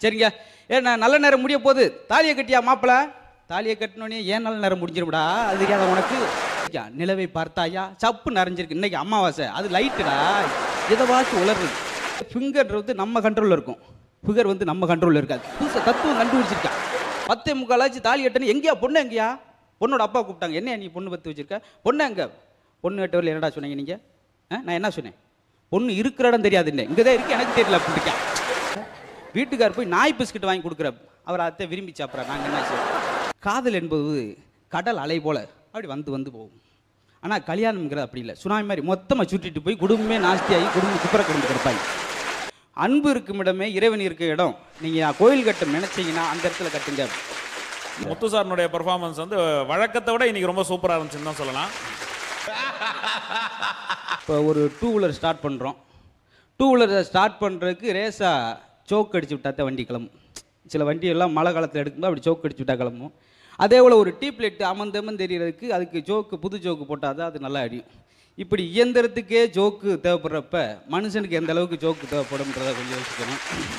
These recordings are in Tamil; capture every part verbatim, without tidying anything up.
சரிங்க. ஏன்னா நல்ல நேரம் முடிய போகுது. தாலியை கட்டியா மாப்பிள்ள? தாலியை கட்டினோடனே ஏன் நல்ல நேரம் முடிஞ்சிரும்டா, அது தெரியாத உனக்கு? நிலவை பார்த்தாயா? சப்பு நிறைஞ்சிருக்கு, இன்னைக்கு அமாவாசை, அது லைட்டுடா, எதவாச்சும் உளருது. ஃபிங்கர்ன்றது நம்ம கண்ட்ரோலில் இருக்கும், ஃபிகர் வந்து நம்ம கண்ட்ரோலில் இருக்காது. புதுசாக தத்துவம் கண்டுபிடிச்சிருக்கா. பத்தே முக்காலாச்சு தாலி கட்டணும். எங்கேயா பொண்ணு? எங்கேயா பொண்ணோட அப்பா கூப்பிட்டாங்க. என்ன நீ பொண்ணு பத்து வச்சிருக்க? பொண்ணு எங்கே? பொண்ணு கட்டவரில் என்னடா சொன்னீங்க நீங்கள்? நான் என்ன சொன்னேன்? பொண்ணு இருக்கிற இடம் தெரியாது, இல்லை இங்கே தான் இருக்கு, எனக்கு தெரியல அப்படின்ட்டு. வீட்டுக்கார் போய் நாய் பிஸ்கட் வாங்கி கொடுக்குற அவர் அத்தை விரும்பி சாப்பிட்றா. நாங்கள் என்ன செய்வோம்? காதல் என்பது கடல் அலை போல் அப்படி வந்து வந்து போகும். ஆனால் கல்யாணம்ங்கிறது அப்படி இல்லை, சுனாமி மாதிரி மொத்தமாக சுட்டிட்டு போய் குடும்பமே நாஸ்தியாகி குடும்பம் குப்புற குடும்பம் கிடப்பாங்க. அன்பு இருக்கும் இடமே இறைவன் இருக்க இடம். நீங்கள் கோயில் கட்ட நினைச்சீங்கன்னா அந்த இடத்துல கட்டுங்க. முத்து சாரனுடைய பெர்ஃபார்மன்ஸ் வந்து வழக்கத்தை விட இன்னைக்கு ரொம்ப சூப்பராக இருந்துச்சுன்னு தான் சொல்லலாம். இப்போ ஒரு டூ வீலர் ஸ்டார்ட் பண்ணுறோம். டூ வீலரை ஸ்டார்ட் பண்ணுறதுக்கு ரேஸாக சோக்கு அடிச்சு விட்டாத்தான் வண்டி கிளம்பும். சில வண்டியெல்லாம் மழை காலத்தில் எடுக்கும்போது அப்படி சோக்கு அடிச்சு விட்டா கிளம்பும். அதே போல் ஒரு டீப் லைட் அமர்ந்தமன் தெரியறதுக்கு அதுக்கு ஜோக்கு புது ஜோக்கு போட்டால் தான் அது நல்லா அடியும். இப்படி இயந்திரத்துக்கே ஜோக்கு தேவைப்படுறப்ப மனுஷனுக்கு எந்த அளவுக்கு ஜோக்கு தேவைப்படும்ன்றதை கொஞ்சம் யோசிக்கணும்.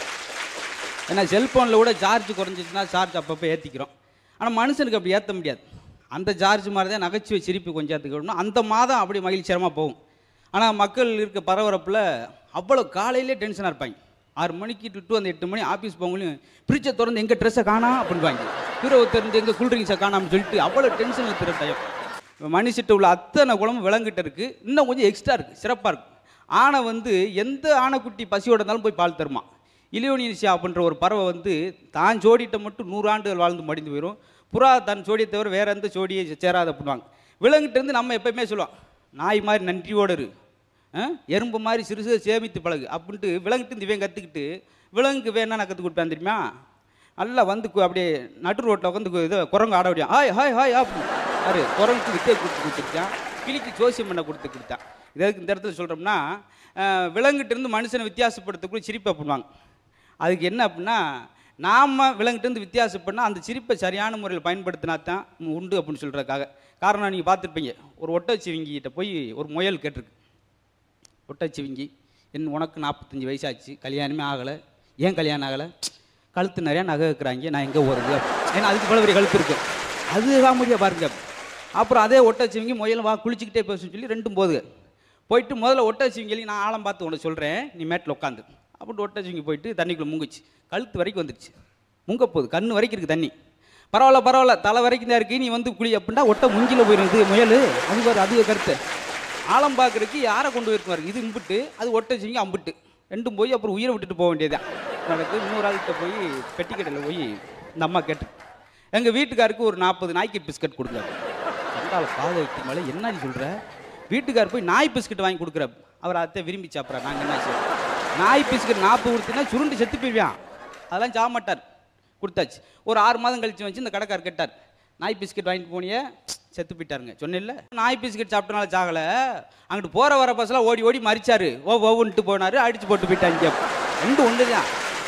ஏன்னா செல்ஃபோனில் கூட சார்ஜ் குறைஞ்சிச்சுன்னா சார்ஜ் அப்பப்போ ஏற்றிக்கிறோம். ஆனால் மனுஷனுக்கு அப்படி ஏற்ற முடியாது. அந்த சார்ஜ் மாதிரி தான் நகைச்சுவை சிரிப்பு கொஞ்சம் ஏற்றுக்கணும். அந்த மாதம் அப்படி மகிழ்ச்சியரமாக போகும். ஆனால் மக்கள் இருக்க பரபரப்பில் அவ்வளோ காலையிலே டென்ஷனாக இருப்பாங்க. ஆறு மணிக்கு டு அந்த எட்டு மணி ஆஃபீஸ் போகணும். ஃப்ரிட்ஜை திறந்து எங்கள் ட்ரெஸ்ஸை காணா அப்படின்வாங்க. ஹீரோவை தெரிஞ்சு எங்கள் கூல்ட்ரிங்க்ஸை காணாமல் சொல்லிட்டு அவ்வளோ டென்ஷன் எடுத்துகிற டைம். மனுஷிட்ட உள்ள அத்தனை குழம்பு விலங்கிட்ட இருக்குது, இன்னும் கொஞ்சம் எக்ஸ்ட்ரா இருக்குது, சிறப்பாக இருக்குது. ஆனை வந்து எந்த ஆனைக்குட்டி பசியோட இருந்தாலும் போய் பால் தருமா. இலியோனிசியா அப்படின்ற ஒரு பறவை வந்து தான் ஜோடிட்ட மட்டும் நூறு ஆண்டுகள் வாழ்ந்து மடிந்து போயிடும். புறா தன் ஜோடியை தவிர வேற எந்த ஜோடியை சேராது அப்படின்வாங்க. விலங்கிட்ட இருந்து நம்ம எப்பயுமே சொல்லுவோம், நாய் மாதிரி நன்றியோடு இரு, எறும்பு மாதிரி சிறு சிறு சேமித்து பழகு அப்படின்ட்டு. விலங்கிட்டு இவன் கற்றுக்கிட்டு விலங்குக்கு வேணா நான் கற்றுக் கொடுப்பேன் தெரியுமா. நல்லா வந்து அப்படியே நடு ரோட்டில் உட்காந்து இதை குரங்கு ஆட முடியும். ஹாய் ஹாய் ஹாய் அப்படின்னு அது குரங்குக்கு வித்தை கொடுத்து கொடுத்துருக்கான், கிளிக்கு ஜோசியம் பண்ண கொடுத்து கொடுத்தான். இதற்கு இந்த இடத்துல சொல்கிறோம்னா, விலங்கிட்ட இருந்து மனுஷனை வித்தியாசப்படுத்தக்கூடிய சிரிப்பை பண்ணுவாங்க. அதுக்கு என்ன அப்படின்னா, நாம் விலங்கிட்டேருந்து வித்தியாசப்படனா அந்த சிரிப்பை சரியான முறையில் பயன்படுத்தினா தான் உண்டு அப்படின்னு சொல்கிறதுக்காக. காரணம் நீங்கள் பார்த்துருப்பீங்க, ஒரு ஒட்டச்சிவிங்கிட்ட போய் ஒரு முயல் கேட்டிருக்கு. ஒட்டச்சிவிங்கி, என் உனக்கு நாற்பத்தஞ்சு வயசாச்சு, கல்யாணமே ஆகலை, ஏன் கல்யாணம் ஆகலை? கழுத்து நிறையா நகை வைக்கிறாங்க, நான் எங்கே போகிறது? ஏன்னா அதுக்கு பல பெரிய கழுத்து இருக்குது, அது காமெடியாக பாருங்க. அப்புறம் அதே ஒட்டச்சிவிங்கி முயல் வா குளிச்சுக்கிட்டே பேசுன்னு சொல்லி ரெண்டும் போகுது. போயிட்டு முதல்ல ஒட்டச்சிவிங்கி நான் ஆழம் பார்த்து உனக்கு சொல்கிறேன், நீ மேட்டில் உட்காந்து அப்படின்ட்டு ஒட்டச்சிவிங்கி போயிட்டு தண்ணிக்குள்ளே முங்குச்சு. கழுத்து வரைக்கும் வந்துடுச்சு, முங்க போகுது, கண்ணு வரைக்கும் இருக்குது தண்ணி. பரவாயில்ல பரவாயில்ல, தலை வரைக்கும் தான் இருக்குது, நீ வந்து குளி அப்படின்னா ஒட்டை முங்கில போயிருது முயல். அது வேறு அது கருத்து. ஆழம் பார்க்குறதுக்கு யாரை கொண்டு போயிருக்குவாரு, இது இம்பிட்டு, அது ஒட்டச்சிவிங்கி அம்பிட்டு, ரெண்டும் போய் அப்புறம் உயிரை விட்டுட்டு போக வேண்டியதான் நடக்கு. இன்னொரு ஆள்கிட்ட போய் பெட்டி கடையில் போய் இந்த அம்மா கேட்டு, எங்கள் வீட்டுக்காருக்கு ஒரு நாற்பது நாய்க்கு பிஸ்கட் கொடுக்குறாரு. ரெண்டாள் பாதை வைக்கும் மேலே என்ன சொல்கிற? வீட்டுக்கார் போய் நாய் பிஸ்கட் வாங்கி கொடுக்குற அவர் அத்தை விரும்பி சாப்பிட்றா. நாங்கள் என்ன செய்வோம்? நாய் பிஸ்கட் நாற்பது கொடுத்தீங்கன்னா சுருண்டு செத்து போய்வான், அதெல்லாம் சாப்பிட மாட்டார். கொடுத்தாச்சு. ஒரு ஆறு மாதம் கழிச்சு வச்சு இந்த கடைக்கார் கேட்டார், நாய் பிஸ்கட் வாங்கிட்டு போனியே, செத்து போயிட்டாருங்க. சொன்னில்ல, நாய் பிஸ்கட் சாப்பிட்டனால சாகலை, அங்கிட்டு போகிற வர பஸ்ஸெல்லாம் ஓடி ஓடி மறிச்சாரு, ஓ ஓவுன்ட்டு போனார், அடித்து போட்டு போயிட்டாங்க. ரெண்டு ஒன்று தான்.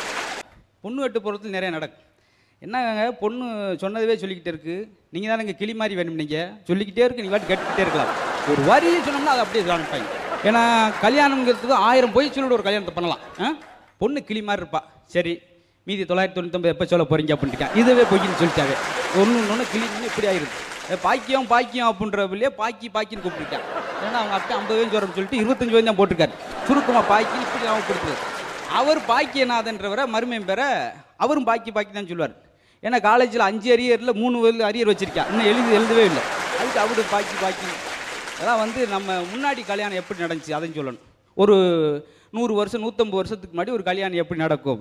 பொண்ணு வெட்டு போகிறதுல நிறைய நடக்கும். என்னங்க பொண்ணு சொன்னதவே சொல்லிக்கிட்டே இருக்குது, நீங்கள் தானே இங்கே கிளி மாதிரி வேணும், நீங்கள் சொல்லிக்கிட்டே இருக்கு, நீங்கள் வாட்டி கேட்டுக்கிட்டே இருக்கலாம். ஒரு வரி சொன்னோம்னா அதை அப்படியே காமிப்பாங்க. ஏன்னா கல்யாணங்கிறதுக்கு ஆயிரம் போய் சொல்லிட்டு ஒரு கல்யாணத்தை பண்ணலாம். பொண்ணு கிளி மாதிரி இருப்பா, சரி மீதி தொள்ளாயிரத்தி தொண்ணூத்தொம்பது எப்போ சொல்ல போகிறீங்க அப்படின்ட்டுக்கா, இதுவே பொய்ன்னு சொல்லிட்டாவே. ஒன்று ஒன்று கிளின்னு இப்படி ஆயிடுது. பாக்கியம் பாக்கியம் அப்படின்றவில்லையே பாக்கி பாக்கின்னு கூப்பிட்டுருக்கேன். ஏன்னா அவங்க அப்பா ஐம்பது வயசு வரணும்னு சொல்லிட்டு இருபத்தஞ்சு வயசு தான் போட்டிருக்காரு. சுருக்கமாக பாக்கின்னு இப்படி அவங்க கொடுத்துருது. அவர் பாக்கியநாதன்றவரை மருமையும் பெற அவரும் பாக்கி பாக்கி தான் சொல்லுவார். ஏன்னா காலேஜில் அஞ்சு அரியரில் மூணு அரியர் வச்சிருக்கேன், இன்னும் எழுதி எழுதவே இல்லை, அதுக்கு அவரு பாக்கி பாக்கி. அதான் வந்து நம்ம முன்னாடி கல்யாணம் எப்படி நடந்துச்சு அதையும் சொல்லணும். ஒரு நூறு வருஷம் நூற்றம்பது வருஷத்துக்கு முன்னாடி ஒரு கல்யாணம் எப்படி நடக்கும்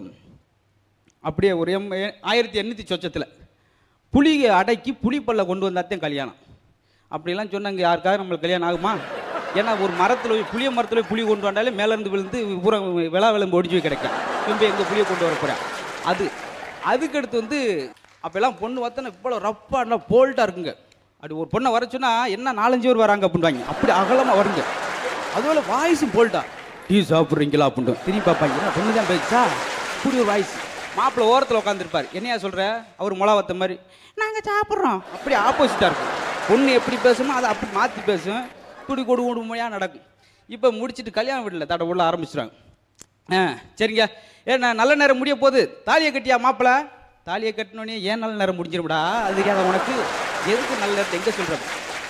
அப்படியே ஒரு எம் ஆயிரத்தி எண்ணூற்றி சொச்சத்தில் புளியை அடக்கி புளிப்பல்ல கொண்டு வந்தாத்தான் கல்யாணம். அப்படிலாம் சொன்னாங்க. யாருக்காக நம்மளுக்கு கல்யாணம் ஆகுமா? ஏன்னா ஒரு மரத்தில் போய் புளிய மரத்தில் போய் புளி கொண்டு வந்தாலே மேலேருந்து விழுந்து பூரா விளா விளம்பு ஒடிச்சு போய் கிடைக்கும். திரும்ப எங்கள் புளியை கொண்டு வர போகிறேன் அது. அதுக்கடுத்து வந்து அப்போல்லாம் பொண்ணு பார்த்தோன்னா இவ்வளோ ரப்பாக போல்ட்டாக இருக்குங்க. அப்படி ஒரு பொண்ணை வர சொன்னால் என்ன நாலஞ்சு பேர் வராங்க அப்படின்வாங்க, அப்படி அகலமாக வருங்க. அதுபோல் வாய்ஸும் போல்ட்டா, டீ சாப்பிட்றீங்களா அப்படின்ட்டு திரும்பி பார்ப்பாங்க. என்ன பொண்ணு தான் பேச்சா, இப்படி ஒரு வாய்ஸ். மாப்பிள்ளை ஓரத்தில் உட்காந்துருப்பார், என்னையா சொல்கிற, அவர் முளாவத்த மாதிரி நாங்கள் சாப்பிட்றோம், அப்படி ஆப்போசிட்டாக இருக்கும். பொண்ணு எப்படி பேசுமோ அதை அப்படி மாற்றி பேசும், துடி கொடு கொடுமையாக நடக்கும். இப்போ முடிச்சுட்டு கல்யாணம் வீட்டில் தடை உள்ள ஆரம்பிச்சிடுவாங்க. ஆ சரிங்க. ஏன்னா நல்ல நேரம் முடிய போகுது, தாலியை கட்டியா மாப்பிள்ள? தாலியை கட்டினோடனே ஏன் நல்ல நேரம் முடிஞ்சிரும்டா, அது தெரியாத உனக்கு? எதுக்கு நல்ல நேரத்தை எங்கே சொல்கிறேன்?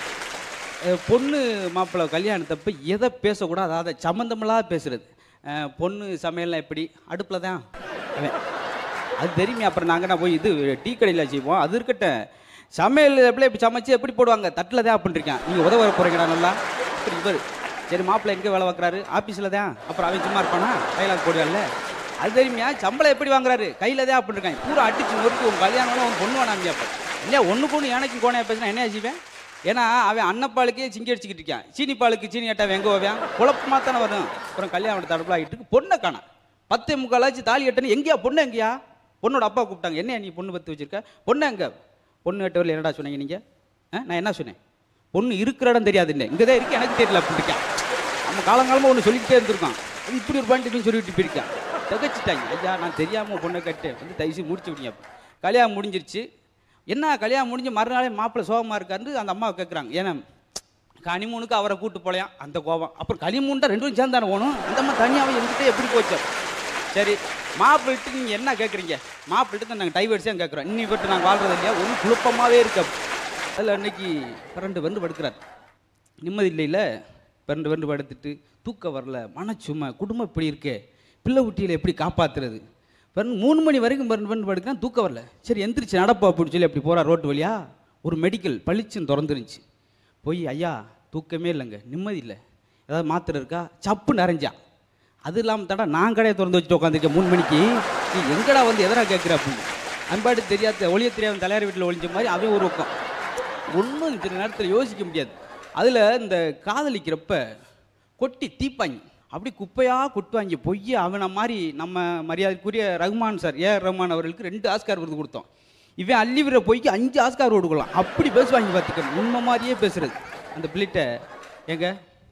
பொண்ணு மாப்பிள்ளை கல்யாணத்தப்போ எதை பேசக்கூடாது, அதாவது சம்மந்தமெல்லாம் பேசுறது. பொண்ணு சமையல்லாம் எப்படி, அடுப்பில் தான் அவன் அது தெரியுமே. அப்புறம் நாங்கள் நான் போய் இது டீ கடையில் செய்வோம், அது இருக்கட்டும். சமையல் எப்படி எப்படி சமைச்சு எப்படி போடுவாங்க, தட்டில் தான் அப்படின்ட்டுருக்கேன். நீங்கள் உதவ போகிறீங்கடா நல்லா இப்படி இவர். சரி மாப்பிள்ளை எங்கே வேலை பார்க்குறாரு, ஆஃபீஸில் தான். அப்புறம் அவன் சும்மா இருப்பானா, டைலாக் போடுவாள்ல, அது தெரியுமையா. சம்பளம் எப்படி வாங்குறாரு, கையில் தான் அப்படின்ட்டுருக்காங்க. பூரா அடிச்சு நொறுக்கு உன் கல்யாணம் உன் பொண்ணு வேணாமியா. அப்போ இல்லையா ஒன்றுக்கு ஒன்று எனக்கு கோணையாக பேசினா என்ன செய்வேன்? ஏன்னா அவன் அன்னப்பாலுக்கே சிங்கி அடிச்சுக்கிட்டு இருக்கான், சீனி பாலுக்கு சீனி ஏட்டா எங்கே போவேன், குழப்பமாக தானே வரும். அப்புறம் கல்யாணம் தடுப்பில் ஆகிட்டு பொண்ணை காணா, பத்தே முக்காலாச்சு தாலி கட்டணும். எங்கேயா பொண்ணு, எங்கேயா? பொண்ணோட அப்பா கூப்பிட்டாங்க. என்ன நீ பொண்ணு பற்றி வச்சிருக்க, பொண்ணு எங்கே? பொண்ணு எட்டவரில் என்னடா சொன்னீங்க நீங்கள்? நான் என்ன சொன்னேன், பொண்ணு இருக்கிற இடம் தெரியாது, இல்லை இங்கே தான் இருக்கு, எனக்கு தெரியல அப்படின்ட்டுருக்கேன். நம்ம காலங்காலமாக ஒன்று சொல்லிக்கிட்டே இருந்திருக்கான், அது இப்படி ஒரு பாயிண்ட் சொல்லிவிட்டு போயிருக்கான். தகச்சிட்டாங்க. ஐயா நான் தெரியாமல் பொண்ணை கட்டு வந்து தயவுசு முடிச்சு விட்டீங்க. கல்யாணம் முடிஞ்சிருச்சு. என்ன கல்யாணம் முடிஞ்சு மறுநாளே மாப்பிள்ளை சோகமாக இருக்காரு. அந்த அம்மாவை கேட்குறாங்க, ஏன்னா கனிமூனுக்கு அவரை கூட்டு போலையாம், அந்த கோபம். அப்புறம் கனிமூன்ட்டா ரெண்டு பேரும் சேர்ந்தானே போகணும். அந்த அம்மா தனியாக எங்கிட்ட எப்படி போச்சு? சரி மாப்பிள்ளிட்டு நீங்கள் என்ன கேட்குறீங்க? மாப்பிள்ளிட்டு தான் நாங்கள் டைவர்ஸே கேட்குறோம். இன்னி விட்டு நாங்கள் வாழ்றது இல்லையா, ஒன்றும் குழப்பமாகவே இருக்கு. அதில் அன்னைக்கு ரெண்டு வந்து படுக்கிறார், நிம்மதி இல்லைல்ல. ரெண்டு வந்து படுத்துட்டு தூக்கம் வரல, மனச்சுமை, குடும்பம் இப்படி இருக்கே, பிள்ளை குட்டியில் எப்படி காப்பாற்றுறது. பிறகு மூணு மணி வரைக்கும் ரெண்டு வந்து படுக்கிறான், தூக்கம் வரல. சரி எந்திரிச்சு நடப்பா அப்படின்னு சொல்லி அப்படி போகிறார் ரோட்டு வழியா. ஒரு மெடிக்கல் பளிச்சுன்னு திறந்துருந்துச்சு. போய் ஐயா தூக்கமே இல்லைங்க, நிம்மதி இல்லை, ஏதாவது மாத்திரை இருக்கா? சப்பு நிறைஞ்சான். அது இல்லாமல் தடா நான் கடையை திறந்து வச்சுட்டு உட்காந்துருக்கேன் மூணு மணிக்கு, நீ எங்கடா வந்து எதனா கேட்குற அப்படின்னு. அன்பாடு தெரியாத ஒளிய தெரியாத தலையார் வீட்டில் ஒழிஞ்ச மாதிரி அவன் ஒரு பக்கம். ஒன்றும் சில நேரத்தில் யோசிக்க முடியாது. அதில் இந்த காதலிக்கிறப்ப கொட்டி தீப்பாங்க, அப்படி குப்பையாக கொட்டுவாங்க. பொய்ய அவனை மாதிரி நம்ம மரியாதைக்குரிய ரகுமான் சார், ஏ ரகுமான் அவர்களுக்கு ரெண்டு ஆஸ்கார் விருது கொடுத்தோம். இவன் அள்ளி விடுற பொய்க்கு அஞ்சு ஆஸ்கார் கொடுக்கலாம், அப்படி பேசுவாங்க. பார்த்துக்க உண்மை மாதிரியே பேசுறது. அந்த பிள்ளைகிட்ட எங்க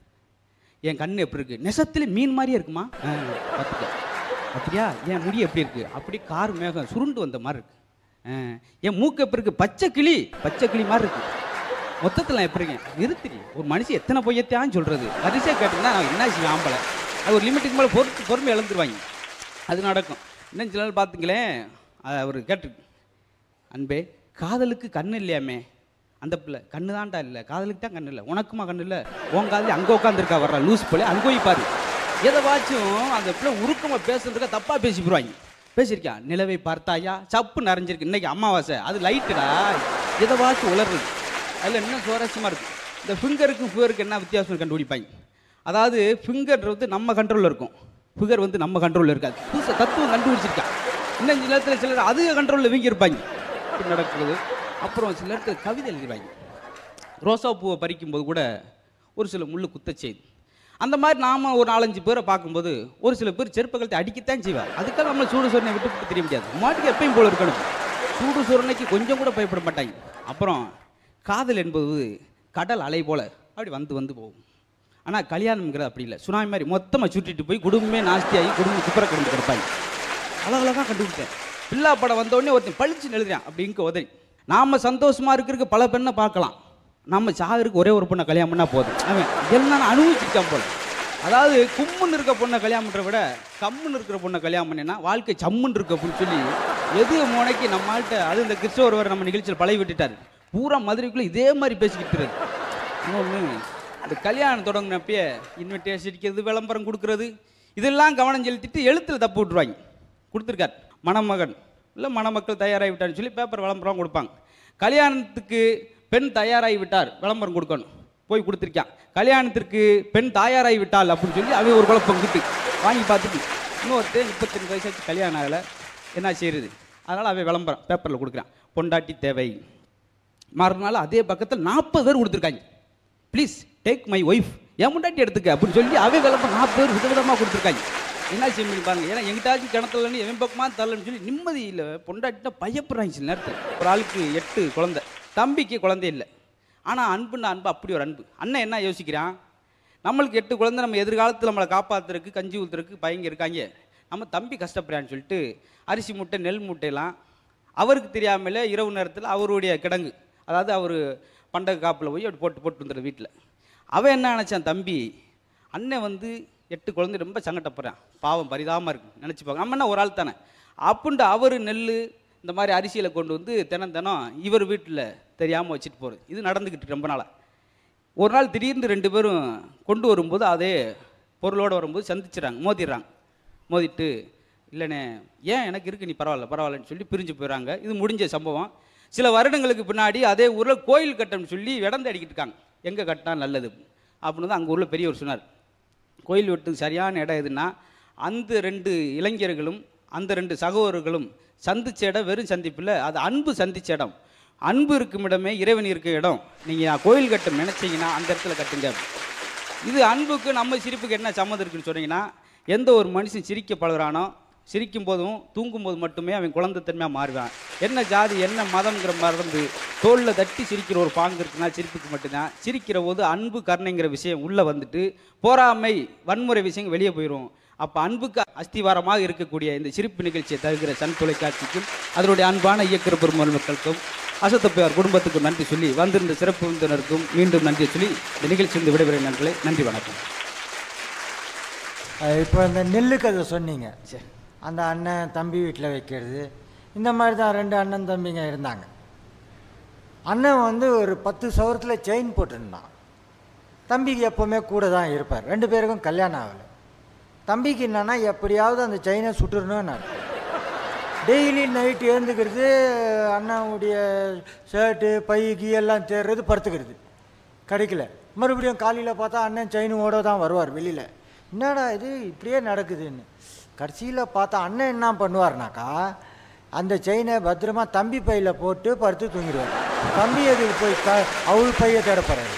என் கண்ணு எப்படி இருக்கு, நெசத்துல மீன் மாதிரியே இருக்குமா, பார்த்துக்க. அப்படியா? என் முடி எப்படி இருக்கு, அப்படி கார் மேகம் சுருண்டு வந்த மாதிரி இருக்கு. என் மூக்கு எப்படி இருக்கு, பச்சை கிளி பச்சை கிளி மாதிரி இருக்கு. மொத்தத்தில் எப்படிங்க நிறுத்திரி, ஒரு மனுஷன் எத்தனை பொய்யத்தான்னு சொல்கிறது. வரிசையாக கேட்டிங்கன்னா நான் என்ன செய்வேன், ஆம்பளை அது ஒரு லிமிட்டுக்கு மேலே பொறுத்து பொறுமை இழந்துருவாங்க. அது நடக்கும். இன்னும் சில நாள் பார்த்துங்களேன், அவர் கேட்டு, அன்பே காதலுக்கு கண்ணு இல்லையாமே. அந்த பிள்ளை கண்ணு தான்டா இல்லை, காதலுக்கு தான் கண்ணு இல்லை. உனக்குமா கண்ணு இல்லை? உன் காதலி அங்கே உட்காந்துருக்கா, வர்றா லூஸ் போல, அங்கே போய் பாரு. எதைவாச்சும் அந்த பிள்ளை உருக்கமாக பேசுறதுக்கா தப்பாக பேசி போடுவாங்க. பேசியிருக்கா, நிலவை பார்த்தாயா, சப்பு நிறைஞ்சிருக்கு, இன்னைக்கு அமாவாசை, அது லைட்டுடா, எதைவாச்சும் உளருது. அதில் இன்னும் சுவாரஸ்யமாக இருக்குது. இந்த ஃபிங்கருக்கும் ஃபிகருக்கு என்ன வித்தியாசம் கண்டுபிடிப்பாங்க. அதாவது ஃபிங்கர்ன்றது நம்ம கண்ட்ரோலில் இருக்கும், ஃபிகர் வந்து நம்ம கண்ட்ரோலில் இருக்காது. புதுசாக தத்துவம் கண்டுபிடிச்சிருக்கா. இன்னும் சில நேரத்தில் சிலர் அதிக கண்ட்ரோலில் வீங்கி இருப்பாங்க, இப்படி நடக்கிறது. அப்புறம் சில நேரத்தில் கவிதை எழுதிடுவாங்க. ரோசா பூவை பறிக்கும்போது கூட ஒரு சில முள்ளு குத்த செய்யுது. அந்த மாதிரி நாம் ஒரு நாலஞ்சு பேரை பார்க்கும்போது ஒரு சில பேர் செருப்பை கழுத்தை அடிக்கத்தான் செய்வார். அதுக்காக நம்ம சூடு சோரனை விட்டு விட்டு தெரிய முடியாது. மாட்டுக்கு எப்பயும் போல இருக்கணும். சூடு சோரனைக்கு கொஞ்சம் கூட பயப்பட மாட்டாங்க. அப்புறம் காதல் என்பது கடல் அலை போல அப்படி வந்து வந்து போகும். ஆனால் கல்யாணம்ங்கிறது அப்படி இல்லை, சுனாமி மாதிரி மொத்தமாக சுட்டிட்டு போய் குடும்பமே நாஸ்தியாகி குடும்பம் குப்பரை கிடந்து கிடப்பாங்க. அழகழகாக கண்டுபிடிச்சேன். பில்லா படம் வந்தோடனே ஒருத்தன் பழிச்சுன்னு எழுதுறான், அப்படி இங்கே உதறி. நாம் சந்தோஷமாக இருக்கிறதுக்கு பல பெண்ணை பார்க்கலாம், நம்ம சாகருக்கு ஒரே ஒரு பொண்ணை கல்யாணம் பண்ணால் போதும். அவன் எல்லாம் அனுபவிச்சிருக்கான் போல. அதாவது கும்முன்னு இருக்க பொண்ணை கல்யாணம் பண்ணுற விட கம்முன்னு இருக்கிற பொண்ணை கல்யாணம் பண்ணினா வாழ்க்கை சம்முன்னு இருக்கு அப்படின்னு சொல்லி எது முனைக்கு நம்மள்கிட்ட. அது இந்த கிறிஸ்தவர் நம்ம நிகழ்ச்சியில் பழகி விட்டுட்டார். பூரா மதுரைக்குள்ளே இதே மாதிரி பேசிக்கிட்டு இருக்கு. இன்னொன்று, அந்த கல்யாணம் தொடங்கினப்பயே இன்விடேஷன் அடிக்கிறது, விளம்பரம் கொடுக்கறது, இதெல்லாம் கவனம் செலுத்திட்டு எழுத்தில் தப்பு விட்டுருவாங்க. கொடுத்துருக்கார், மணமகன் இல்லை மணமக்கள் தயாராகி விட்டார்னு சொல்லி பேப்பர் விளம்பரம் கொடுப்பாங்க. கல்யாணத்துக்கு பெண் தயாராகி விட்டார் விளம்பரம் கொடுக்கணும், போய் கொடுத்துருக்கான். கல்யாணத்திற்கு பெண் தயாராகி விட்டாள் அப்படின்னு சொல்லி அவன் ஒரு குழப்பம் கிட்டு வாங்கி பார்த்துட்டு இன்னொருத்தர் முப்பத்தஞ்சு வயசாச்சு கல்யாணம் ஆகலை, என்ன செய்யுது, அதனால் அவன் விளம்பரம் பேப்பரில் கொடுக்குறான். பொண்டாட்டி தேவை. மறுநாள் அதே பக்கத்தில் நாற்பது பேர் கொடுத்துருக்காங்க. ப்ளீஸ் டேக் மை ஒய்ஃப், என் முண்டாட்டி எடுத்துக்க அப்படின்னு சொல்லி அவை விளம்பரம் நாற்பது பேர் விதவிதமாக கொடுத்துருக்காங்க. என்ன செய்ய முடியும் பாருங்க. ஏன்னா எங்கிட்டாச்சும் கிணத்துலன்னு எவன் பக்கமாக தரலன்னு சொல்லி நிம்மதி இல்லை. பொண்டாட்டினா பயப்படுறாங்க சில நேரத்தில். ஒரு ஆளுக்கு எட்டு குழந்தை, தம்பிக்கு குழந்தை இல்லை. ஆனால் அன்புன்னா அன்பு அப்படி ஒரு அன்பு. அண்ணன் என்ன யோசிக்கிறான், நம்மளுக்கு எட்டு குழந்தை, நம்ம எதிர்காலத்தில் நம்மளை காப்பாற்றுறதுக்கு கஞ்சி ஊற்றுறதுக்கு பையங்க இருக்காங்க, நம்ம தம்பி கஷ்டப்படுறான்னு சொல்லிட்டு அரிசி மூட்டை நெல் மூட்டையெல்லாம் அவருக்கு தெரியாமலே இரவு நேரத்தில் அவருடைய கிடங்கு, அதாவது அவர் பண்டக காப்பில் போய் அப்படி போட்டு போட்டு வந்துடுற வீட்டில். அவன் என்ன நினச்சான், தம்பி அண்ணன் வந்து எட்டு குழந்தை ரொம்ப சங்கடப்படுறேன், பாவம் பரிதாபமாக இருக்கு நினச்சிப்பாங்க. நம்ம என்ன ஒரு ஆள் தானே அப்படின்ட்டு அவர் நெல் இந்த மாதிரி அரிசியில் கொண்டு வந்து தினம் தினம் இவர் வீட்டில் தெரியாமல் வச்சுட்டு போகிறது. இது நடந்துக்கிட்டு ரொம்ப நாளாக. ஒரு நாள் திடீர்னு ரெண்டு பேரும் கொண்டு வரும்போது அதே பொருளோடு வரும்போது சந்திச்சிடறாங்க, மோதிடுறாங்க. மோதிட்டு இல்லைண்ணே ஏன் எனக்கு இருக்குது நீ பரவாயில்ல பரவாயில்லன்னு சொல்லி பிரிஞ்சு போயிடறாங்க. இது முடிஞ்ச சம்பவம். சில வருடங்களுக்கு பின்னாடி அதே ஊரில் கோயில் கட்டணும்னு சொல்லி இடந்து அடிக்கிட்டு இருக்காங்க. எங்கே கட்டினா நல்லது அப்படின்னு தான் அங்கே உள்ள பெரியவர் சொன்னார். கோயில் வெட்டு சரியான இடம் எதுன்னா அந்த ரெண்டு இளைஞர்களும் அந்த ரெண்டு சகோதரர்களும் சந்திச்ச இடம் வெறும் சந்திப்பில் அது அன்பு சந்திச்ச இடம். அன்பு இருக்கும் இடமே இறைவன் இருக்க இடம். நீங்கள் கோயில் கட்ட நினைச்சிங்கன்னா அந்த இடத்துல கட்டுங்க. இது அன்புக்கு நம்ம சிரிப்புக்கு என்ன சம்மந்தம் இருக்குன்னு சொன்னீங்கன்னா, எந்த ஒரு மனுஷன் சிரிக்க பழகுறானோ சிரிக்கும் போதும் தூங்கும் போது மட்டுமே அவன் குழந்தைத்தன்மையாக மாறுவான். என்ன ஜாதி என்ன மதம்ங்கிற மறந்து தோளில் தட்டி சிரிக்கிற ஒரு பாங்கு இருக்குன்னா சிரிப்புக்கு மட்டும்தான். சிரிக்கிற போது அன்பு கருணைங்கிற விஷயம் உள்ளே வந்துட்டு பொறாமை வன்முறை விஷயம் வெளியே போயிடும். அப்போ அன்புக்கு அஸ்திவாரமாக இருக்கக்கூடிய இந்த சிரிப்பு நிகழ்ச்சியை தருகிற சன் தொலைக்காட்சிக்கும் அதனுடைய அன்பான இயக்குற பெருமாள் மக்களுக்கும் அசத்தப்பையார் குடும்பத்துக்கும் நன்றி சொல்லி வந்திருந்த சிறப்பு விருந்தினருக்கும் மீண்டும் நன்றி சொல்லி இந்த நிகழ்ச்சியிலிருந்து விடைபெற நன்றி நன்றி வணக்கம். இப்போ இந்த நெல்லு கதை சொன்னீங்க, அந்த அண்ணன் தம்பி வீட்டில் வைக்கிறது, இந்த மாதிரி தான் ரெண்டு அண்ணன் தம்பிங்க இருந்தாங்க. அண்ணன் வந்து ஒரு பத்து சவரத்தில் செயின் போட்டுருந்தான். தம்பிக்கு எப்போவுமே கூட தான் இருப்பார். ரெண்டு பேருக்கும் கல்யாணம் ஆகலை. தம்பிக்கு என்னன்னா எப்படியாவது அந்த செயினை சுட்டுறணும்னு டெய்லி நைட்டு எழுந்துக்கிறது, அண்ணாவுடைய ஷர்ட்டு பை கீ எல்லாம் தேடுறது, படுத்துக்கிறது கிடைக்கல. மறுபடியும் காலையில் பார்த்தா அண்ணன் செயினோட தான் வருவார் வெளியில். என்னடா இது இப்படியே நடக்குதுன்னு கடைசியில் பார்த்தா அண்ணன் என்ன பண்ணுவார்னாக்கா அந்த செயினை பத்திரமா தம்பி பையில் போட்டு படுத்து தூங்கிடுவார். தம்பி எதுக்கு போய் க அவள் பையை தேடப்படுறாரு.